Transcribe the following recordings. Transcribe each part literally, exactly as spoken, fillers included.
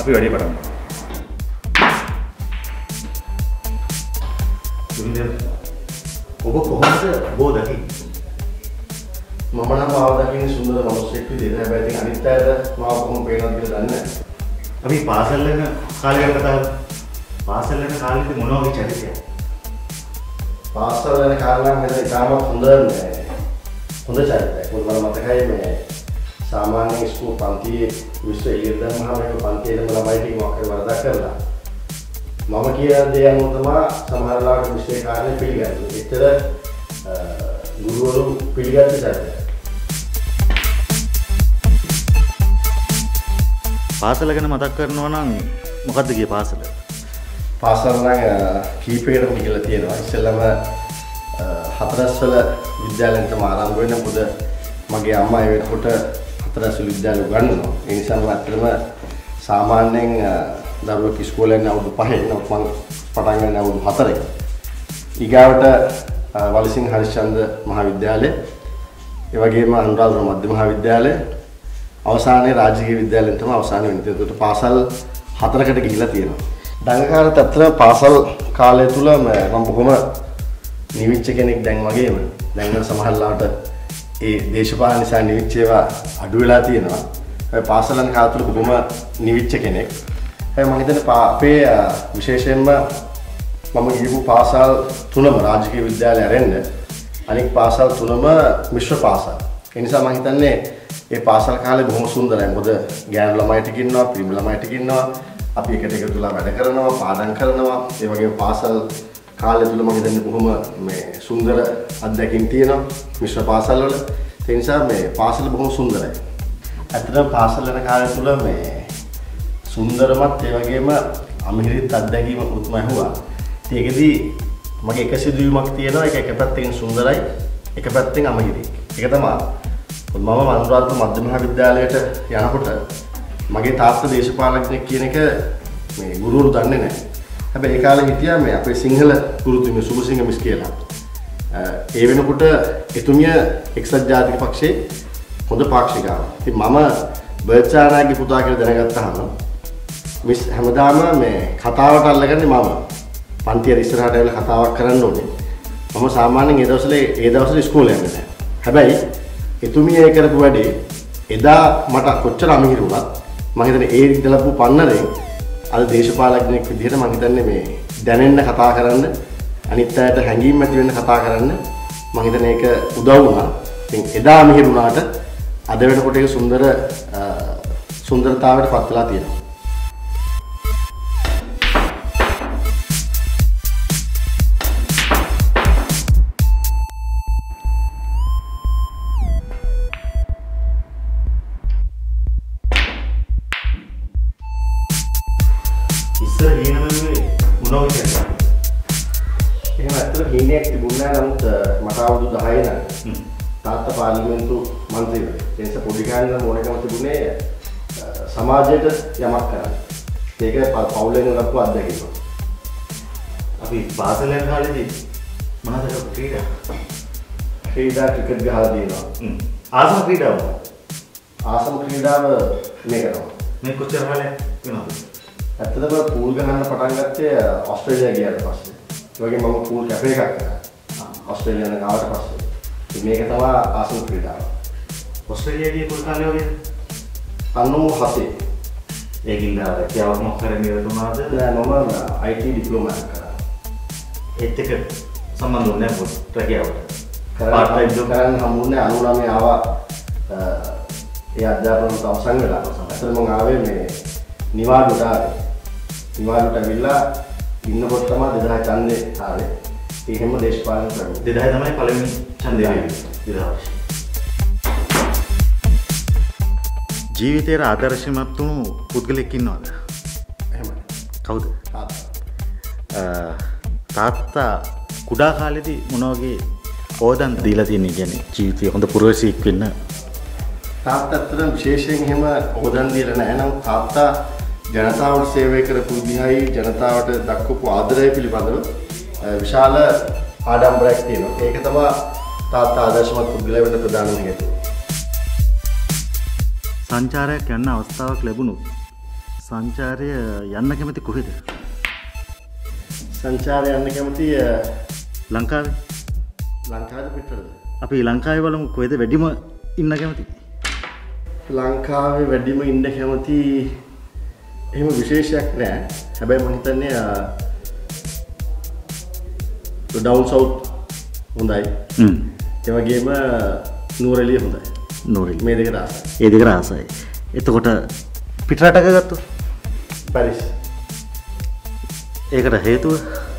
අපි වැඩේ පටන් ගමු. ඔබ කොහොමද බෝ දකින්නේ? මම නම් ආව දකින්නේ සුන්දර මිනිස්සෙක් විදිහට. හැබැයි ඉතින් අනිත් අයට මාව කොහොම පේනවද කියලා දන්නේ නැහැ. අපි පාසල් යන කාලේ ගැන කතා කරමු. පාසල් යන කාලේදී මොනවා වගේ චරිතයක්? පාසල් යන කාලේ නම් මෙතන ඉතාමත් හොඳ නෑ. හොඳ චරිතයක්. මොකද මම මතකයි මේ සාමාන්‍ය ස්කූල් පන්තියේ විශ්ව එළියට දැම්මම මේක පන්තියේම ළමයි ටික මොකක් හරි වරදක් කරලා මම කියන දේ අනුව තමයි සමහර ලාට විශ්ව කාර්යය පිළිගන්නේ. ඒතර ගුරුවරු පිළිගත්ත චරිතයක්. පාසල ගැන මතක් කරනවා නම් මොකද්ද කියේ පාසල? පාසල නම් කීපයකටම කියලා තියෙනවා. ඉස්සෙල්ලාම හතරස් වල විද්‍යාලයෙන් තමයි ආරම්භ වෙන්නේ. මොකද මගේ අම්මා ඒ වෙනකොට හතරස් වල විද්‍යාලේ උගන්වනවා. ඒ නිසා මම ඇත්තටම සාමාන්‍යයෙන් දරුවෙක් ඉස්කෝලේ යන අවුරුදු පහේ නම් මම පටන් ගන්න අවුරුදු හතරේ. ඊගාවට වලිසිංහ හරිශ්චන්ද්‍ර මහාවිද්‍යාලය, ඒ වගේම අනුරාධපුර මධ්‍ය මහාවිද්‍යාලය, අවසානයේ රාජකීය විද්‍යාලයෙන් තමයි අවසාන වෙන්නේ. ඒකට පාසල් හතරකට ගිහිලා තියෙනවා. දඟකාර තත්ත්ව පාසල් කාලය තුල මම බොහොම නිවිච්ච කෙනෙක් දැන් වගේම දැන් නම් සමහරලාට ඒ දේශපාලන නිසා නිවිච්ච ඒවා අඩු වෙලා තියෙනවා. ඒ පාසල් යන කාලය තුල බොහොම නිවිච්ච කෙනෙක්. ඒ මම හිතන්නේ අපේ විශේෂයෙන්ම මම ගිහපු පාසල් තුනම රාජකීය විද්‍යාලය ඇරෙන්න අනික් පාසල් තුනම මිශ්‍ර පාසල්. ඒ නිසා මම හිතන්නේ ඒ පාසල් කාලේ බොහොම සුන්දරයි. මොකද ගෑනු ළමයි ටික ඉන්නවා, පිරිමි ළමයි ටික ඉන්නවා. අපි එකට එකතු වෙලා වැඩ කරනවා, පාඩම් කරනවා. ඒ වගේම පාසල් කාලය තුල මම හිතන්නේ බොහොම මේ සුන්දර අත්දැකීම් තියෙනවා මිශ්‍ර පාසල් වල. ඒ නිසා මේ පාසල බොහොම සුන්දරයි. ඇත්තටම පාසල් යන කාලය තුල මේ සුන්දරමත් ඒ වගේම අමිහිරිත් අත්දැකීම උත්ම ඇහුවා. ඒකෙදී මගේ එක සිදුවීමක් තියෙනවා. ඒක එක පැත්තකින් සුන්දරයි, එක පැත්තකින් අමිහිරි. ඒක තමයි මම අනුරාධපුර මධ්‍ය මහාවිද්‍යාලයට යනකොට මගේ තාත්තා දේශපාලනඥයෙක් කියන එක මේ ගුරුවරු දන්නේ නැහැ. හැබැයි ඒ කාලේ හිටියා මේ අපේ සිංහල ගුරුතුමිය සුබසිංහ මිස් කියලා. ඒ වෙනකොට එතුමිය එක්සත් ජාතික පක්ෂයේ හොඳ පාක්ෂිකාවක්. ඉතින් මම බර්චානාගේ පුතා කියලා දැනගත්තාම මිස් හැමදාම මේ කතාවට අල්ලගන්නේ මම. පන්තිය ඉස්සරහට ඇවිල්ලා කතාවක් කරන්න ඕනේ. මම සාමාන්‍යයෙන් ඒ දවස්වල ඒ දවස්වල ඉස්කෝලේ යන්නේ නැහැ. හැබැයි එතුමිය ඒ කරපු වැඩේ එදා මට කොච්චර අමිහිරි වුණත් මම හිතන්නේ ඒ ඉඳලාපු පන්නරේ අද දේශපාලඥයෙක් විදිහට මම හිතන්නේ මේ දැනෙන්න කතා කරන්න අනිත් අයට හැඟීම් ඇති වෙන්න කතා කරන්න මම හිතන්නේ ඒක උදව් වුණා. ඉතින් එදා අමිහිරි වුණාට අද වෙනකොට ඒක සුන්දර සුන්දරතාවයට පත් වෙලා තියෙනවා. එහෙම ඇත්තට හීනයක් තිබුණා නමුත් මට අවුරුදු දහය නම් තාත්තා පාර්ලිමේන්තු මන්ත්‍රීවරයෙක්. ඒ නිසා පොඩි කාලේ නම් ඕනකම තිබුණේ සමාජයට යමක් කරන්න. ඒක පවුලෙන් ලැබපු අත්දැකීම. අපි පාසල් යන කාලේදී මොනවද ක්‍රීඩා? ක්‍රීඩා ක්‍රිකට් ගහලා දිනවා. ආසම ක්‍රීඩාව. ආසම ක්‍රීඩාව මේ කරනවා. මේ කොච්චර කාලයක් වෙනවද? ඇත්තටම පූල් ගහන්න පටන් ගත්තේ ඕස්ට්‍රේලියාව ගියාට පස්සේ. ඒ වගේම මම පූල් කැපේ එකක් කරා. ඕස්ට්‍රේලියාව යන ආවට පස්සේ. ඉතින් මේක තමයි ආසම ක්‍රීඩාව. ඕස්ට්‍රේලියාවේ පොල් කාලේ වගේද? අනූහතේ. ඒකින්ද රැකියාවක් මොකක් කරගෙන ඉවරුණාද? නෑ මම I T ඩිප්ලෝමා කරා. ඒත් එක සම්බන්ධ වුණේ නැහැ පොත් රැකියාවට. පාර්ට් ටයිම් ජොබ් කරන්න හම්බුනේ අනූනවයේ ආවා. ඒ අධ්‍යාපනය අවසන් වෙලා. අතන මම ආවේ මේ නිවාඩුවට ආවේ. නිවාඩුවට ඇවිල්ලා ඉන්නකොට තමයි දෙදහය ඡන්දේ ආවේ. ඒකෙම දේශපාලන ක්‍රම. දෙදහය තමයි පළවෙනි ඡන්දේ ආවේ. දෙදහය. ජීවිතේට ආදර්ශමත් වුණු පුද්ගලෙක් ඉන්නවද? එහෙමයි. කවුද? තාත්තා. තාත්තා කුඩා කාලේදී මොන වගේ ඕදන් දීලා තියෙන්නේ කියන්නේ ජීවිතේ හොඳ පුරවැසියෙක් වෙන්න? තාත්තා අතර විශේෂයෙන් එහෙම ඕදන් දීලා නැහැ. නමුත් තාත්තා ජනතාවට සේවය කරපු විදිහයි ජනතාවට දක්වපු ආදරය පිළිබඳව විශාල ආඩම්බරයක් තියෙනවා. ඒක තමයි තාත්තා ආදර්ශමත් පුද්ගලයා වෙන්න ප්‍රධානම හේතුව. සංචාරයක් යන්න අවස්ථාවක් ලැබුණොත් සංචාරය යන්න කැමති කොහෙද? සංචාරය යන්න කැමති ලංකාවේ. ලංකාවේ පිටරද? අපි ලංකාවේ බලමු කොහෙද වැඩිම ඉන්න කැමති? ලංකාවේ වැඩිම ඉන්න කැමති එහෙම විශේෂයක් නෑ. හැබැයි මම හිතන්නේ ඩවුන් සවුත් හොඳයි. හ්ම්. ඒ වගේම නූරෙලිය හොඳයි. නූරෙලිය. මේ දෙක රාසයි. ඒ දෙක රාසයි. එතකොට පිටරටක ගත්තොත් පැරිස්. ඒකට හේතුව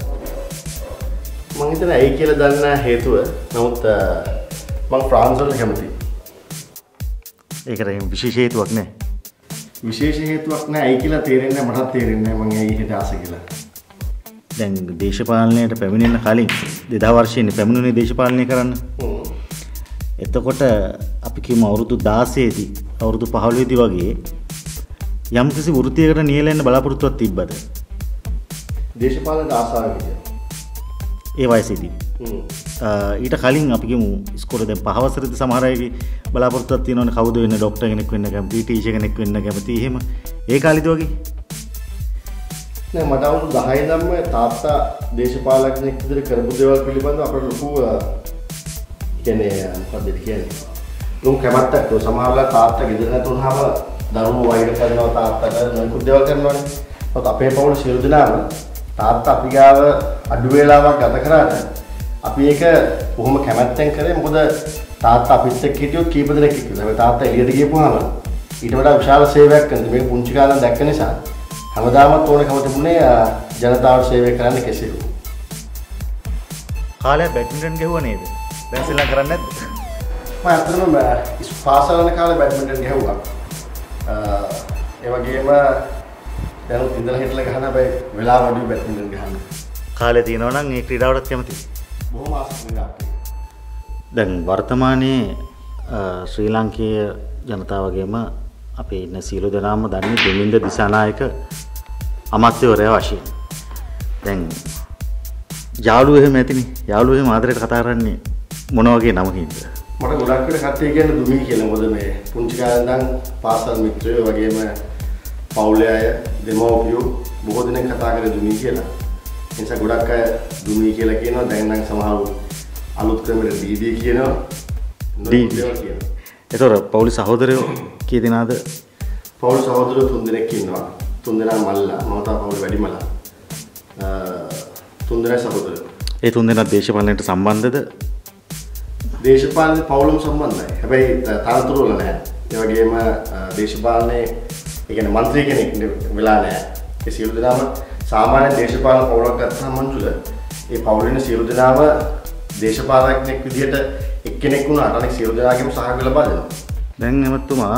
මම හිතන්නේ ඇයි කියලා දන්න හේතුව. නමුත් මම ෆ්‍රාන්ස් වලට කැමතියි. ඒකට විශේෂ හේතුවක් නැහැ. විශේෂ හේතුවක් නැහැ. ඇයි කියලා තේරෙන්නේ නැහැ. මටත් තේරෙන්නේ නැහැ මම ඇයි හිත ආස කියලා. දැන් දේශපාලනයට පැමිණෙන්න කලින් දෙදා වර්ෂයේ පැමිණුනේ දේශපාලනය කරන්න. එතකොට අපි කියමු අවුරුදු දාසය දී අවුරුදු පහළොව දී වගේ යම් කිසි වෘත්තියකට නියැලෙන්න බලාපොරොත්තුවක් තිබ්බද? දේශපාලනයට ආසාව විදියට. ඒ වයසේදී. ඊට කලින් අපි කියමු ඉස්කෝලේ දැන් පහ වසරේදී සමහර අයගේ බලාපොරොත්තුවක් තියෙනවනේ කවුද වෙන්නේ ડોක්ටර් කෙනෙක් වෙන්න කැමති, ටීචර් කෙනෙක් වෙන්න කැමති. එහෙම ඒ කාලෙද වගේ? නෑ මට අවුරුදු දහය ඉඳන්ම තාත්තා දේශපාලනඥයෙක් විදිහට කරපු දේවල් පිළිබඳව අපට ලොකු කියන්නේ මොකක්ද කියන්නේ? ලොකු කැමැත්තක් තියෙනවා. සමහරවල් තාත්තා ගෙදර නැතුනහම දරුවෝ වෛර කරනවා තාත්තට මොකද දේවල් කරනවානේ. ඒත් අපේ පවුල සියලු දෙනාම තාත්තා අපි ගාව අඩු වේලාවක් ගත කරාට අපි ඒක කොහොම කැමැත්තෙන් කරේ. මොකද තාත්තා අපිත් එක්ක හිටියොත් කීප දෙනෙක් එක්ක. හැබැයි තාත්තා එළියට ගියපුවාම ඊට වඩා විශාල සේවයක් කරනවා. මේක පුංචි කාලෙන් දැක්ක නිසා හැමදාමත් ඕනකම තිබුණේ ජනතාවට සේවය කරන්න කෙසේද. කාලයක් බැඩ්මින්ටන් ගැහුවා නේද? දැන් ශ්‍රී ලංකාවේ කරන්නේ නැද්ද? මම අතරම පාසල් යන කාලේ බැඩ්මින්ටන් ගැහුවා. ඒ වගේම දැන් ඉඳලා හිටලා ගහන හැබැයි වෙලාව අඩුයි බැඩ්මින්ටන් ගහන්න. කාලේ තියෙනවා නම් ඒ ක්‍රීඩාවටත් කැමතියි. බොහොම ආසයි. දැන් වර්තමානයේ ශ්‍රී ලාංකේය ජනතාව වගේම අපේ ඉන්න සියලු දෙනාම දන්නේ දෙමින්ද දිසානායක අමාත්‍යවරයා වශයෙන්. දැන් යාළුවෝ එහෙම ඇතිනේ. යාළුවෝ එහෙම ආදරයට කතා කරන්නේ මොන වගේ නමකින්ද? මට ගොඩක් වෙල කට්ටිය කියන්නේ දුමී කියලා. මොකද මේ පුංචි කාලේ ඉඳන් පාසල් මිත්‍රයෝ වගේම පවුලේ අය දෙමව්පියෝ බොහෝ දෙනෙක් කතා කරේ දුමී කියලා. ඒ නිසා ගොඩක් අය දුමී කියලා කියනවා. දැන් නම් සමහරව අලුත් ක්‍රමයට දීදී කියනවා. දීදී කියනවා. ඒතර පවුලේ සහෝදරයෝ කී දෙනාද? පවුල් සහෝදරයෝ තුන් දෙනෙක් ඉන්නවා. තුන් දෙනා මල්ලා. මම තමයි පවුලේ වැඩිමලා. තුන් දෙනා සහෝදරයෝ. ඒ තුන් දෙනා දේශපාලනයට සම්බන්ධද? දේශපාලන පවුලම සම්බන්ධයි. හැබැයි තරතුරු වල නැහැ. ඒ වගේම දේශපාලනයේ ඒ කියන්නේ മന്ത്രി කෙනෙක් වෙලා නැහැ. ඒ සියලු දෙනාම සාමාන්‍ය දේශපාලන පවුලක් ගත්තාම මන්තුල ඒ පවුලේ සියලු දෙනාම දේශපාලනඥයෙක් විදිහට එක්කෙනෙක් වුණාට අනෙක් සියලු දෙනාගේම සහාය ලබා දෙනවා. දැන් එමතුමා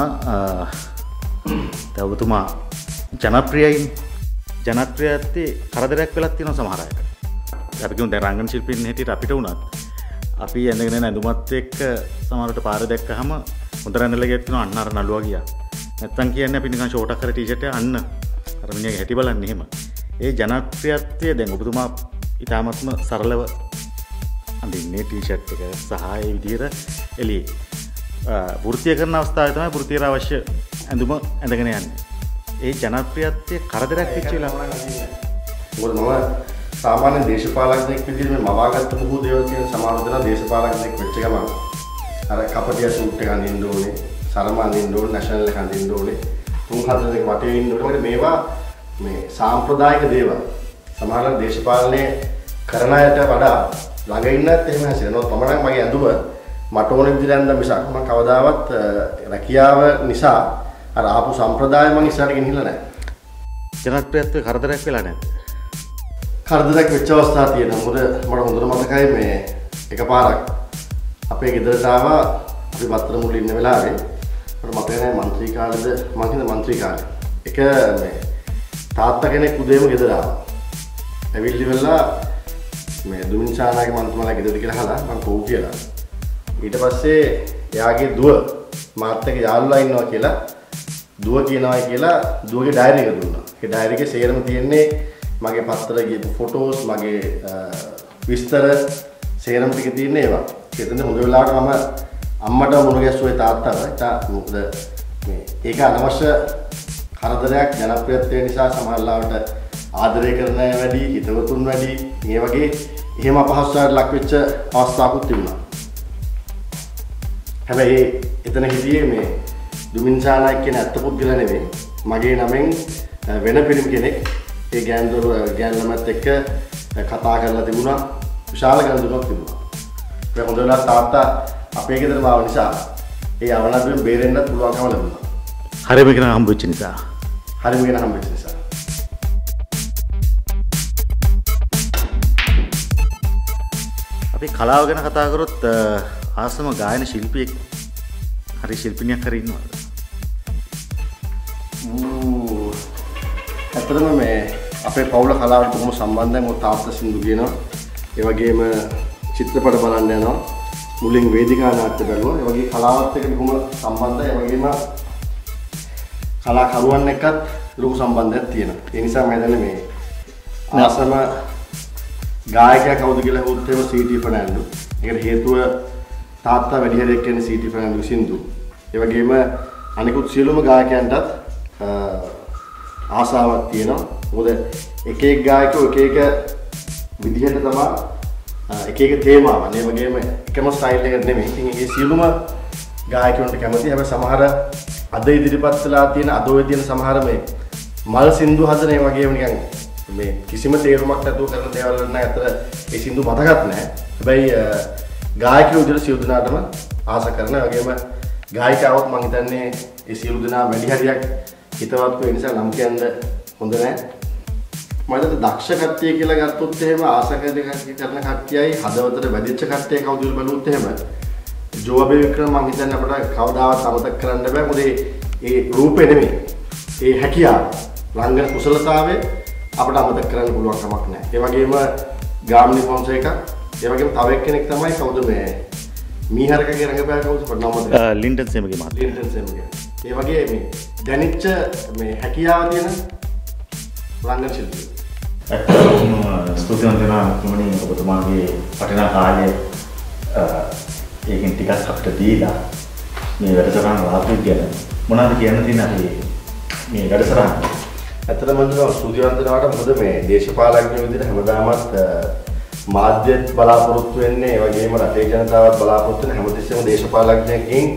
ඔබතුමා ජනප්‍රියයි. ජනප්‍රියත්වයේ කරදරයක් වෙලක් තියෙනවා සමහර අයට. අපි කියමු දැන් රංගන ශිල්පීන් හැටියට අපිට උනත් අපි ඇඳගෙන නැඳුමත් එක්ක සමහරවිට පාර දැක්කහම හොඳ රැඳලා ගෙත්තුන අන්න අර නළුවා ගියා. නැත්තම් කියන්නේ අපි නිකන් ෂෝට් අක්කර ටී-ෂර්ට් එක අන්න අර මිනිහගේ හැටි බලන්නේ එහෙම. ඒ ජනප්‍රියත්වය දැන් ඔබතුමා ඊටාත්ම සරලව අඳින්නේ ටී-ෂර්ට් එක සහ ඒ විදිහට එළියේ වෘත්තිය කරන අවස්ථාවේ තමයි වෘත්තියට අවශ්‍ය ඇඳුම ඇඳගෙන යන්නේ. ඒ ජනප්‍රියත්වයේ කරදරයක් වෙච්ච වෙලාව මොකද මම සාමාන්‍ය දේශපාලනඥයෙක් විදිහට මේ මවාගත්ත බොහෝ දේවල් කියන සමහර දෙනා දේශපාලනඥයෙක් වෙච්ච ගමන් අර කපටිය සූට් එක අඳින්න ඕනේ, සරම අඳින්න ඕනේ, නැෂනල් එක අඳින්න ඕනේ, තුන් හතර දෙනෙක් වටේ ඉන්න ඕනේ. මේවා මේ සාම්ප්‍රදායික දේවල්. සමහර දේශපාලනයේ කරන අයට වඩා ළඟ ඉන්නත් එහෙම හැසිරෙනවා. පමණක් මගේ ඇඳුම මට ඕන විදිහට ඇඳ මිසක් මම කවදාවත් රැකියාව නිසා අර ආපු සම්ප්‍රදාය මම ඉස්සරහට ගෙනිහිල්ලා නැහැ. ජනප්‍රියත්වයේ කරදරයක් වෙලා නැහැ. කරදරයක් වෙච්ච අවස්ථා තියෙනවා. මොකද මට හොඳට මතකයි මේ එකපාරක් අපේ ගෙදරට ආවා අපි පත්‍ර මුල් ඉන්න වෙලාවේ මට මතක නැහැ മന്ത്രി කාලේද මම හිතන්නේ മന്ത്രി කාලේ. එක මේ තාත්තා කෙනෙක් උදේම ගෙදර ආවා. ඇවිල්ලි වෙලා මේ දුමින්චානාගේ මන්තුමාලා ගෙදරට කියලා අහලා මම කෝ කියලා. ඊට පස්සේ එයාගේ දුව මාත් එක්ක යාළුවා ඉන්නවා කියලා දුව කියනවා කියලා දුවගේ ඩයරි එක දුන්නා. ඒ ඩයරි එකේ සේරම තියෙන්නේ මගේ පත්තර ගියපු ෆොටෝස් මගේ විස්තර සේරම ටික තියෙන ඒවා. ඒකෙන්ද හොඳ වෙලාවට මම අම්මට මුණ ගැස්සුවේ තාත්තට. ඒක මොකද මේ ඒක අනවශ්‍ය කරදරයක් ජනප්‍රියත්වය නිසා සමහරවිට ආදරය කරන අය වැඩි, හිතවතුන් වැඩි, මේ වගේ එහෙම අපහසුතාවයට ලක් වෙච්ච අවස්ථාවකුත් තිබුණා. හැබැයි එතන හිටියේ මේ දුමින්සා නායක කියන ඇත්ත පුද්ගල නෙවෙයි. මගේ නමෙන් වෙන පිරිමි කෙනෙක් ඒ ගෑන්දොර ගෑන් ළමත් එක්ක කතා කරලා තිබුණා. විශාල ගනුදෙනුවක් තිබුණා. ඒ හොඳ වෙලාවට තාත්තා අපේ ගෙදර මාව නිසා ඒ අවනඩුවෙන් බේරෙන්නත් පුළුවන්කම ලැබුණා. හරියම කෙනා හම්බෙච්ච නිසා. හරියම කෙනා හම්බෙච්ච නිසා. අපි කලාව ගැන කතා කරොත් ආසම ගායන ශිල්පියෙක් හරි ශිල්පිනියක් හරි ඉන්නවද? ඌ අතරම මේ අපේ පවුල කලාවට බොහොම සම්බන්ධයි. මොකද තාත්තා සින්දු කියනවා. ඒ වගේම චිත්‍රපට බලන්න යනවා. මුලින් වේදිකා නාට්‍ය බලනවා. ඒ වගේ කලාවත් එක්ක බොහොම සම්බන්ධයි. ඒ වගේම කලාකරුවන් එක්කත් ලොකු සම්බන්ධයක් තියෙනවා. ඒ නිසා මම හිතන්නේ මේ ආසම ගායකයා කවුද කියලා හොත් එහෙම සීටී ෆර්නැන්ඩෝ. ඒකට හේතුව තාත්තා වැඩි හරියක් කියන්නේ සීටී ෆර්නැන්ඩෝ සින්දු. ඒ වගේම අනිකුත් සියලුම ගායකයන්ටත් ආසාවක් තියෙනවා. මොකද එක එක ගායකයෝ එක එක විදිහට තමයි එක එක තේමාවන්. ඒ වගේම එකම ස්ටයිල් එකකට නෙමෙයි. ඉතින් මේ සියලුම ගායකයන්ට කැමති. හැබැයි සමහර අද ඉදිරිපත් වෙලා තියෙන අද ඔය තියෙන සමහර මේ මල් සින්දු හදන ඒ වගේම නිකන් මේ කිසිම තේරුමක් නැතුව කරන දේවල් වල නම් අතර ඒ සින්දු මතකත් නැහැ. හැබැයි ගායකයෝ විදිහට සියලු දෙනාටම ආස කරන වගේම ගායිකාවත් මම හිතන්නේ ඒ සියලු දෙනා වැඩි හරියක් හිතවත් වෙන නිසා නම් කියන්න හොඳ නැහැ. මම හිතන්නේ දක්ෂ කට්ටිය කියලා ගත්තොත් එහෙම ආස කරන කට්ටියයි හදවතට වැදිච්ච කට්ටිය කවුද කියලා බලුවොත් එහෙම ජෝබේ වික්‍රම මම හිතන්නේ අපිට කවදාවත් අමතක කරන්න බෑ. මොකද ඒ රූපේ නෙමෙයි. ඒ හැකියාව රංගන කුසලතාවයේ අපිට අමතක කරන්න පුළුවන් කමක් නැහැ. ඒ වගේම ගාමිණී ෆොන්සේකා, ඒ වගේම තව එක්කෙනෙක් තමයි කවුද මේ මීහරකගේ රංගපෑම කවුද පොඩ්ඩක් ලින්ටන් සේමගේ මහත්තයා. ලින්ටන් සේමගේ. ඒ වගේ මේ දැනිච්ච මේ හැකියාව තියෙන රංගන ශිල්පියෙක්. ඇත්තටම ස්තුතිවන්ත වෙනවා මුතුමනි ඔබතුමාගේ වටිනා කාලය ඒකෙන් ටිකක් අපිට දීලා මේ වැඩසටහන වාර්තා ගැන මොනවද කියන්න තියෙන අපි මේ වැඩසටහන ඇත්තටම මම ස්තුතිවන්ත වෙනවාට මොකද මේ දේශපාලඥයෝ විදිහට හැමදාමත් මාධ්‍යත් බලාපොරොත්තු වෙන්නේ ඒ වගේම රටේ ජනතාවත් බලාපොරොත්තු වෙන හැමතිස්සෙම දේශපාලඥයෙක්ගෙන්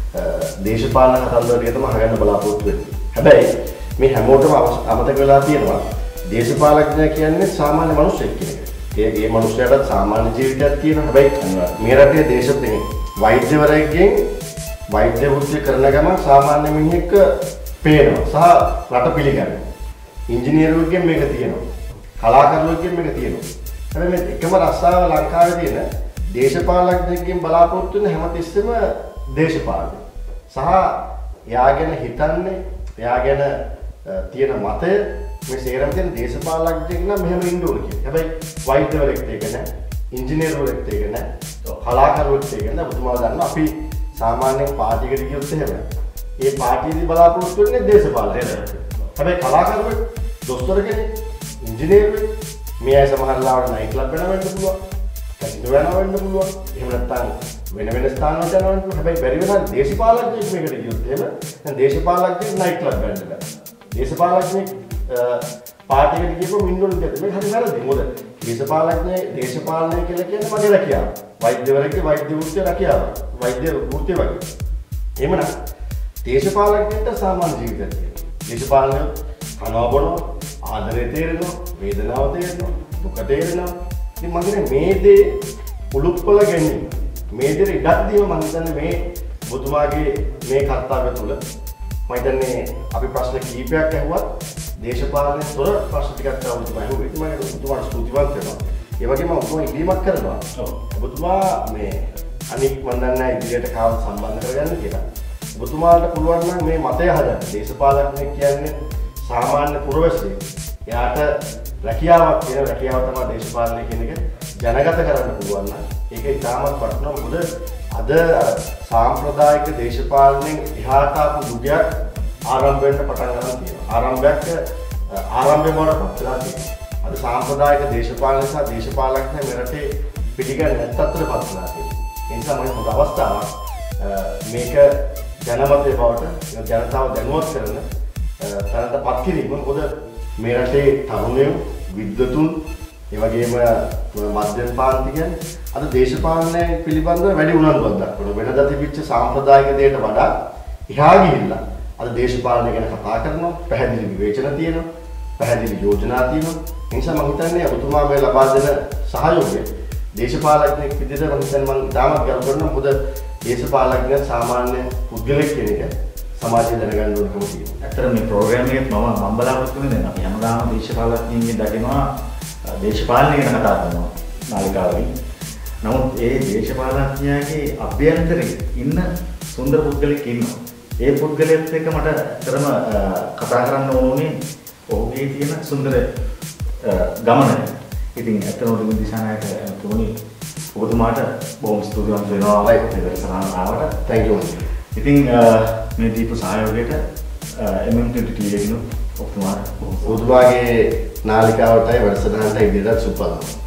දේශපාලන කතන්දර ටික තමයි අහගන්න බලාපොරොත්තු වෙන්නේ. හැබැයි මේ හැමෝටම අමතක වෙලා තියෙනවා දේශපාලඥයා කියන්නේ සාමාන්‍ය මිනිස්සෙක් කෙනෙක්. ඒ ඒ මිනිස්සයාට සාමාන්‍ය ජීවිතයක් තියෙනවා. හැබැයි මේ රටේ දේශප්‍රේමී වෛද්‍යවරයෙක්ගෙන් වෛද්‍ය වෘත්තිය කරන ගමන් සාමාන්‍ය මිනිහෙක් පේනවා සහ රට පිළිගන්නවා. ඉංජිනේරුවෙක්ගෙන් මේක තියෙනවා. කලාකරුවෙක්ගෙන් මේක තියෙනවා. හැබැයි මේ එකම රස්සාව ලංකාවේ තියෙන දේශපාලඥයෙක්ගෙන් බලාපොරොත්තු වෙන හැමතිස්සෙම දේශපාලනය. සහ එයා ගැන හිතන්නේ, එයා ගැන තියෙන මතය මේ සේරම තියෙන දේශපාලඥයෙක් නම් මෙහෙම ඉන්න ඕන කියලා. හැබැයි වෛද්‍යවරයෙක්ට ඒක නෑ, ඉංජිනේරුවෙක්ට ඒක නෑ, කලාකරුවෙක්ට ඒක නෑ. ඔබතුමාලා දන්නවා අපි සාමාන්‍යයෙන් පාටියකට ගියොත් එහෙම ඒ පාටියේදී බලාපොරොත්තු වෙන්නේ දේශපාලනය. හැබැයි කලාකරුවෙක්, දොස්තර කෙනෙක්, ඉංජිනේරුවෙක් මේ අය සමහර ලාවට නයිට් ක්ලබ් වෙනවා වෙන්න පුළුවන්. කැසිනෝ වෙනවා වෙන්න පුළුවන්. එහෙම නැත්නම් වෙන වෙන ස්ථාන වලට යනවා වෙන්න පුළුවන්. හැබැයි බැරි වෙනවා දේශපාලඥයෙක් මේකට ගියොත් එහෙම දැන් දේශපාලඥයෙක් නයිට් ක්ලබ් වෙන්න බෑ. දේශපාලඥයෙක් පාටියකට ගියපුවම ඉන්නෝනේ කියලා. මේක හරි වැරදි. මොකද දේශපාලඥය දේශපාලනය කියලා කියන්නේ මගේ රැකියාව. වෛද්‍යවරයෙක්ගේ වෛද්‍ය වෘත්තිය රැකියාව. වෛද්‍ය වෘත්තිය වගේ. එහෙමනම් දේශපාලඥයෙක්ට සාමාන්‍ය ජීවිතයක් තියෙනවා. දේශපාලනය කනවා බොනවා, ආදරේ තේරෙනවා, වේදනාව තේරෙනවා, දුක තේරෙනවා. ඉතින් මම කියන්නේ මේ දේ උලුප්පල ගැනීම, මේ දේ ඉඩක් දීම මම හිතන්නේ මේ ඔබතුමාගේ මේ කර්තව්‍ය තුල මම හිතන්නේ අපි ප්‍රශ්න කීපයක් අහුවත් දේශපාලනයේ තොර ප්‍රශ්න ටිකක් තමයි ඔබතුමා අහුවේ. ඉතින් මම ඔබතුමාට ස්තුතිවන්ත වෙනවා. ඒ වගේම ඔබතුමා ඉල්ලීමක් කරනවා. ඔබතුමා මේ අනික් මම දන්නේ ඉදිරියට කාව සම්බන්ධ කරගන්න කියලා. ඔබතුමාට පුළුවන් නම් මේ මතය හදන්න. දේශපාලනය කියන්නේ සාමාන්‍ය පුරවැසියෙක්. එයාට රැකියාවක් කියන රැකියාව තමයි දේශපාලනය කියන එක ජනගත කරන්න පුළුවන් නම් ඒක ඉතාමත් වටිනවා. මොකද අද සාම්ප්‍රදායික දේශපාලනයෙන් එහාට ආපු යුගයක් ආරම්භ වෙන්න පටන් ගන්න තියෙනවා. ආරම්භයක් ආරම්භය වලට පත් වෙලා තියෙනවා. අද සාම්ප්‍රදායික දේශපාලන සහ දේශපාලකයන් මේ රටේ පිළිගන්නේ නැත්තරට පත් වෙලා තියෙනවා. ඒ නිසා මම හොඳ අවස්ථාවක් මේක ජනමතයේ බවට ජනතාව දැනුවත් කරන තැනටපත් කිරීම. මොකද මේ රටේ තරුණයෝ විද්වතුන් ඒ වගේම මධ්‍යම පාන්ති කියන්නේ අද දේශපාලනය පිළිබඳව වැඩි උනන්දුවක් දක්වනවා. වෙනදා තිබිච්ච සාම්ප්‍රදායික දෙයට වඩා එහා ගිහිල්ලා අද දේශපාලනය ගැන කතා කරනවා. පැහැදිලි විවේචන තියෙනවා. පැහැදිලි යෝජනා තියෙනවා. ඒ නිසා මම හිතන්නේ ඔබතුමා මේ ලබා දෙන සහයෝගය දේශපාලඥයෙක් විදිහට මම හිතන්නේ මම තාමත් ගරු කරනවා. මොකද දේශපාලඥය සාමාන්‍ය පුද්ගලෙක් කියන එක සමාජය දැනගන්න ඕනකම තියෙනවා. ඇත්තට මේ ප්‍රෝග්‍රෑම් එකේ මම මම බලාපොරොත්තු වෙන්නේ අපි හැමදාම දේශපාලඥයින්ගෙන් දකිනවා දේශපාලනය ගැන කතා කරනවා නාලිකාවලින්. නමුත් ඒ දේශපාලඥයාගේ අභ්‍යන්තරේ ඉන්න සුන්දර පුද්ගලෙක් ඉන්නවා. ඒ පුද්ගලයාත් එක්ක මට ඇත්තටම කතා කරන්න ඕනේ ඔහුගේ තියෙන සුන්දර ගමන. ඉතින් ඇත්තටම දුමි දිසානායක තුමනි ඔබතුමාට බොහොම ස්තුතිවන්ත වෙනවා වැඩසටහනට ආවට. Thank you. ඉතින් මේ දීපු සහයෝගයට එම් එම් ට්වෙන්ටි ටී එකේ ඔබතුමාට ඔබතුමාගේ නාලිකාවටයි වැඩසටහනටයි ඉදිරියට සුපපත්.